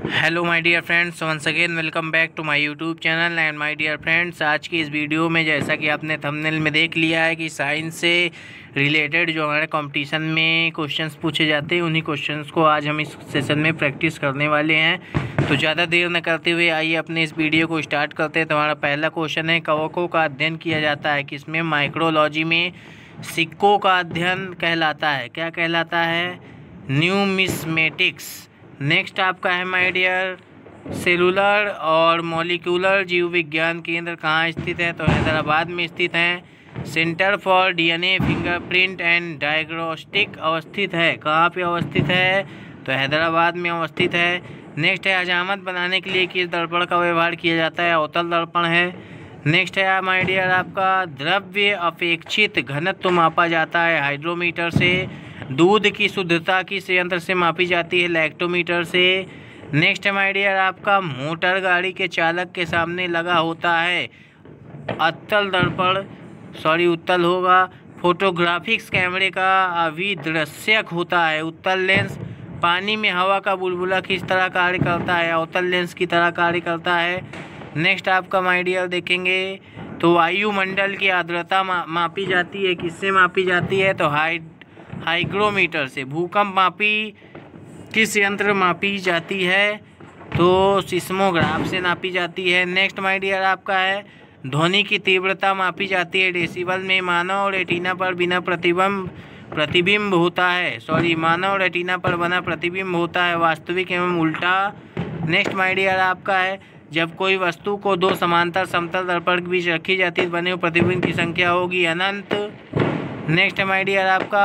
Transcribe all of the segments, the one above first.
Hello my dear friends, once again welcome back to my YouTube channel. And my dear friends, आज की इस video में जैसा कि आपने थंबनेल में देख लिया है कि साइंस से रिलेटेड जो हमारे कंपटीशन में क्वेश्चंस पूछे जाते हैं, उन्हीं क्वेश्चंस को आज हम इस सेशन में प्रैक्टिस करने वाले हैं। तो ज़्यादा देर न करते हुए आइए अपने इस वीडियो को स्टार्ट करते हैं। तो हमारा पहला क्वेश्चन है, कवकों का अध्ययन किया जाता है किसमें? माइक्रोलॉजी में सिक्कों का अध्ययन कहलाता है। क्या कहलाता है? न्यूमिस्मेटिक्स। नेक्स्ट आपका है माय डियर, सेलुलर और मॉलिक्यूलर जीव विज्ञान केंद्र कहाँ स्थित है? तो हैदराबाद में स्थित है। Centre for DNA fingerprint and diagnostic अवस्थित है। कहाँ पे अवस्थित है? तो हैदराबाद में अवस्थित है। नेक्स्ट है, हजामत बनाने के लिए किस दर्पण का व्यवहार किया जाता है? अवतल दर्पण है। नेक्स्ट है माय डियर आपका, द्रव्य अपेक्षित घनत्व मापा जाता है हाइड्रोमीटर से। दूध की शुद्धता किस यंत्र से मापी जाती है? लैक्टोमीटर से। नेक्स्ट है माय डियर आपका, मोटर गाड़ी के चालक के सामने लगा होता है उत्तल दर्पण, उत्तल होगा। फोटोग्राफिक्स कैमरे का अभिदृश्यक होता है उत्तल लेंस। पानी में हवा का बुलबुला किस तरह कार्य करता है? अवतल लेंस की तरह कार्य करता है। नेक्स्ट आपका माय डियर देखेंगे तो वायुमंडल की आर्द्रता मापी जाती है किससे मापी जाती है? तो हाइग्रोमीटर से। भूकंप मापी किस यंत्र मापी जाती है? तो सिस्मोग्राफ से नापी जाती है। नेक्स्ट माय डियर आपका है, ध्वनि की तीव्रता मापी जाती है डेसिबल में। मानव रेटिना पर बिना प्रतिबिंब होता है, मानव रेटिना पर बना प्रतिबिंब होता है वास्तविक एवं उल्टा। नेक्स्ट माय डियर आपका है, जब कोई वस्तु को दो समांतर समतल दर्पण के बीच रखी जाती है, बने हुए प्रतिबिंब की संख्या होगी अनंत। नेक्स्ट माय डियर आपका,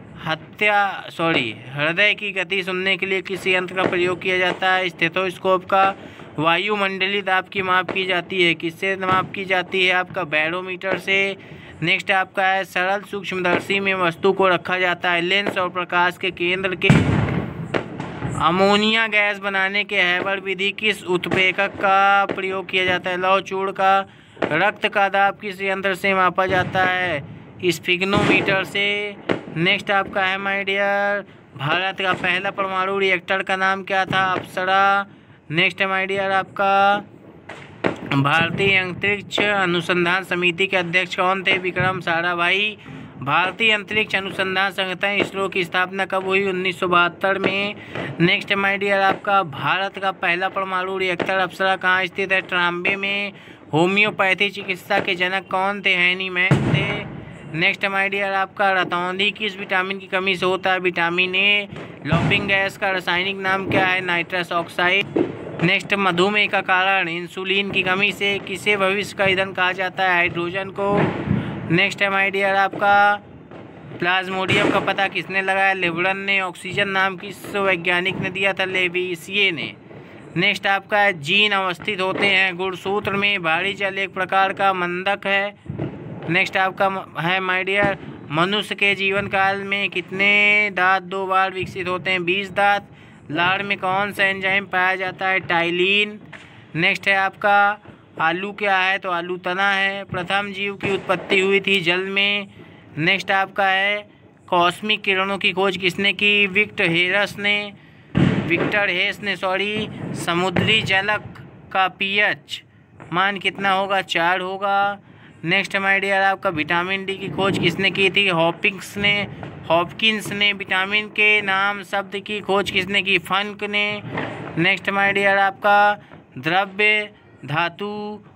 हृदय की गति सुनने के लिए किस यंत्र का प्रयोग किया जाता है? स्टेथोस्कोप का। वायुमंडलीय दाब की माप की जाती है किससे माप की जाती है? आपका बैरोमीटर से। नेक्स्ट आपका है, सरल सूक्ष्मदर्शी में वस्तु को रखा जाता है लेंस और प्रकाश के केंद्र के। अमोनिया गैस बनाने के हैबर विधि किस उत्प्रेरक का प्रयोग किया जाता है? लौह चूर्ण का। रक्त का दाब किस यंत्र से मापा जाता है? स्फिग्नोमीटर से। नेक्स्ट आपका है माय डियर, भारत का पहला परमाणु रिएक्टर का नाम क्या था? अप्सरा। नेक्स्ट है माय डियर आपका, भारतीय अंतरिक्ष अनुसंधान समिति के अध्यक्ष कौन थे? विक्रम साराभाई। भारतीय अंतरिक्ष अनुसंधान संगठन इसरो की स्थापना कब हुई? 1972 में। नेक्स्ट माय डियर आपका, भारत का पहला परमाणु रिएक्टर अप्सरा कहाँ स्थित है? ट्राम्बे में। होम्योपैथी चिकित्सा के जनक कौन थे? हैनीमैन थे। नेक्स्ट माय डियर आपका, रतौंधी किस विटामिन की कमी से होता है? Vitamin A. लॉपिंग गैस का रासायनिक नाम क्या है? Nitrous oxide. नेक्स्ट, मधुमेह का कारण इंसुलिन की कमी से किसे भविष्य का ईंधन कहा जाता है? हाइड्रोजन को। नेक्स्ट है माय डियर आपका, प्लाज्मोडियम का पता किसने लगाया? लिबरन ने। ऑक्सीजन नाम किस वैज्ञानिक ने दिया था? लेविसिए ने। नेक्स्ट आपका है, जीन अवस्थित होते हैं गुणसूत्र में। भारी जल एक प्रकार का मंदक है। नेक्स्ट आपका है माय डियर, मनुष्य के जीवन काल में कितने दांत 2 बार विकसित होते हैं? 20 दांत। लार में कौन सा एंजाइम पाया जाता है? टाइलिन। नेक्स्ट है आपका, आलू क्या है? तो आलू तना है। प्रथम जीव की उत्पत्ति हुई थी जल में। नेक्स्ट आपका है, कॉस्मिक किरणों की खोज किसने की? विक्टर हेस ने। समुद्री जल का पीएच मान कितना होगा? 4 होगा। नेक्स्ट माय डियर आपका, विटामिन डी की खोज किसने की थी? हॉपकिंस ने। विटामिन के नाम शब्द की खोज किसने की? फंक ने। नेक्स्ट माय डियर आपका, द्रव्य धातु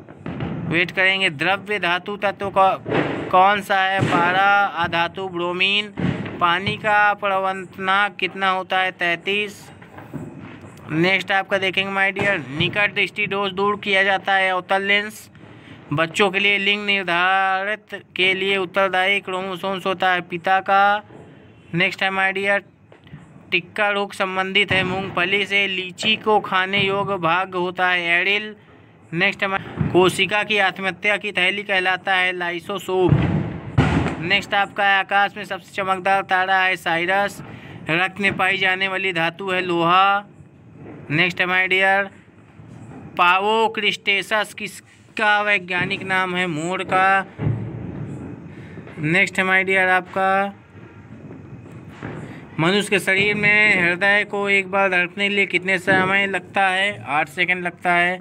धातु तत्व का कौन सा है? पारा अधातु ब्रोमीन। पानी का प्रवणतांक कितना होता है? 33। नेक्स्ट आपका देखेंगे माय डियर, निकट दृष्टि दोष दूर किया जाता है अवतल लेंस। बच्चों के लिए लिंग निर्धारित के लिए उत्तरदायी क्रोमोसोम्स होता है पिता का। नेक्स्ट है माय डियर, टिक्का रोग संबंधित है मूंगफली से। लीची को खाने योग्य भाग होता है एरिल। नेक्स्ट है, कोशिका की आत्महत्या की थैली कहलाता है लाइसोसोम। नेक्स्ट आपका है, आकाश में सबसे चमकदार तारा है साइरस। रक्त में पाई जाने वाली धातु है लोहा। नेक्स्ट है माय डियर, पावोक्रिस्टेसस किसका वैज्ञानिक नाम है? मोर का। नेक्स्ट है माय डियर आपका, मनुष्य के शरीर में हृदय को एक बार धड़कने के लिए कितने समय लगता है? 8 सेकंड लगता है।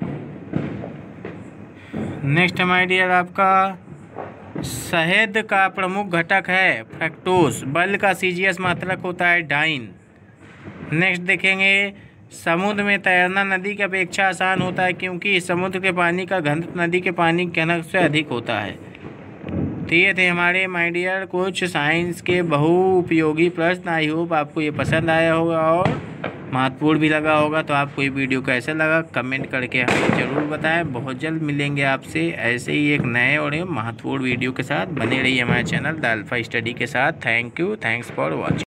नेक्स्ट माय डियर, आपका शहद का प्रमुख घटक है फ्रक्टोज। बल का सीजीएस मात्रक होता है डाइन। नेक्स्ट देखेंगे, समुद्र में तैरना नदी की अपेक्षा आसान होता है क्योंकि समुद्र के पानी का घनत्व नदी के पानी के घनत्व से अधिक होता है। तो ये थे हमारे माय डियर कुछ साइंस के बहुउपयोगी प्रश्न। आई होप आपको ये पसंद आया होगा और महत्वपूर्ण भी लगा होगा। तो आपको ये वीडियो कैसा लगा कमेंट करके हमें ज़रूर बताएं। बहुत जल्द मिलेंगे आपसे ऐसे ही एक नए और महत्वपूर्ण वीडियो के साथ। बने रहिए हमारे चैनल द अल्फा स्टडी के साथ। Thank you, thanks for watching.